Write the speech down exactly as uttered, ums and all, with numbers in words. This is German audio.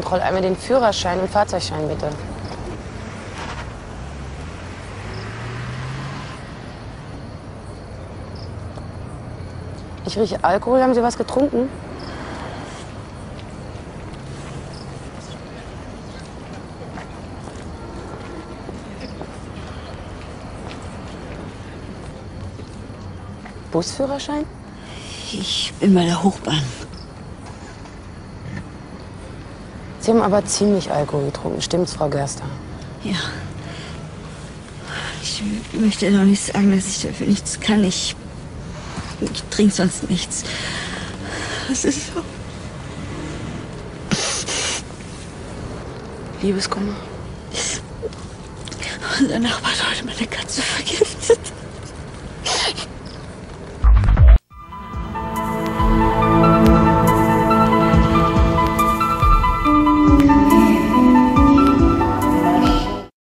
Straßenkontrolle einmal den Führerschein und Fahrzeugschein, bitte. Ich rieche Alkohol. Haben Sie was getrunken? Busführerschein? Ich bin bei der Hochbahn. Sie haben aber ziemlich Alkohol getrunken, stimmt's, Frau Gerster? Ja. Ich möchte doch nicht sagen, dass ich dafür nichts kann. Ich, ich trinke sonst nichts. Das ist so. Liebeskummer? Unser Nachbar hat heute meine Katze vergiftet.